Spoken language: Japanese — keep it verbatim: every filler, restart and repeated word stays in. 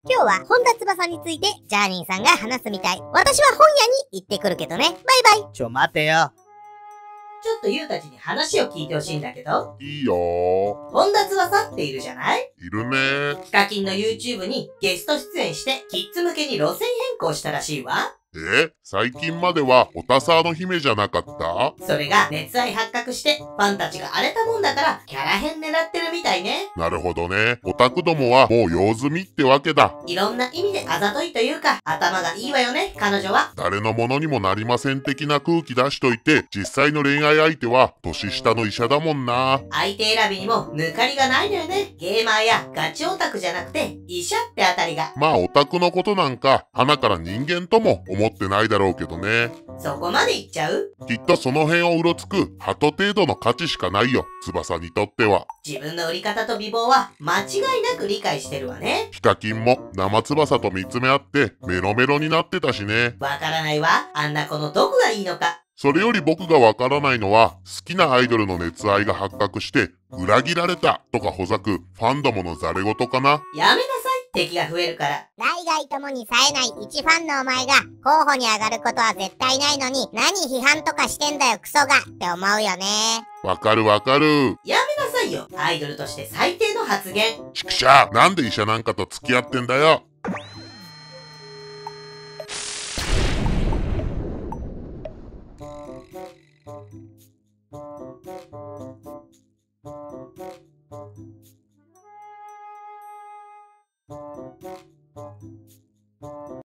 今日は本田翼についてジャーニーさんが話すみたい。私は本屋に行ってくるけどね。バイバイ。 ちょ待てよ。 ちょっとゆうたちに話を聞いてほしいんだけど。 いいよー。 本田翼っているじゃない？ いるねー。 ヒカキンの YouTube にゲスト出演してキッズ向けに路線変更したらしいわ。 え、最近まではおたさの姫じゃなかった？ それが熱愛発覚してファンたちが荒れたもんだからキャラ変狙ってるみたいね。 なるほどね。オタクどもはもう用済みってわけだ。 いろんな意味であざといというか頭がいいわよね、彼女は。 誰のものにもなりません的な空気出しといて、実際の恋愛相手は年下の医者だもんな。 相手選びにも抜かりがないのよね。ゲーマーやガチオタクじゃなくて医者ってあたりが。 まあオタクのことなんか鼻から人間とも思ってないだろうけどね。 そこまで言っちゃう？ きっとその辺をうろつく鳩程度の価値しかないよ、翼にとっては。 自分の売り方と美貌は間違いなく理解してるわね。 ヒカキンも生翼と見つめ合ってメロメロになってたしね。 わからないわ。あんな子のどこがいいのか。 それより僕がわからないのは、好きなアイドルの熱愛が発覚して裏切られたとかほざくファンどものザレ言かな。 やめなさい、敵が増えるから。 内外ともに冴えない一ファンのお前が候補に上がることは絶対ないのに、何批判とかしてんだよクソがって思うよね。 わかるわかる。 やめなさいよ、アイドルとして最低の発言。 ちくしゃー、なんで医者なんかと付き合ってんだよ。 Thank you.